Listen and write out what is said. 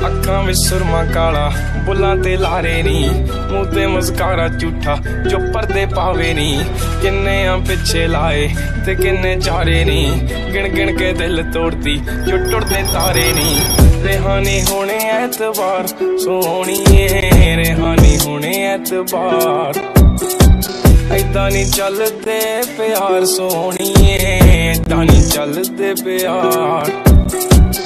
अखां विच सुरमा काला बुलां ते लारे नी, मूंह ते मस्कारा झूठा जो पर्दे पावे नी। किन्ने आ पिछे लाए ते किन्ने चारे नी, गिण गिण के दिल तोड़ती जो टुटदे तारे नी। रेहानी होने ऐतबार सोहणीए, रेहानी होने ऐतबार। ऐदां नी चलदे प्यार सोहणीए, ऐदां नी चलदे प्यार।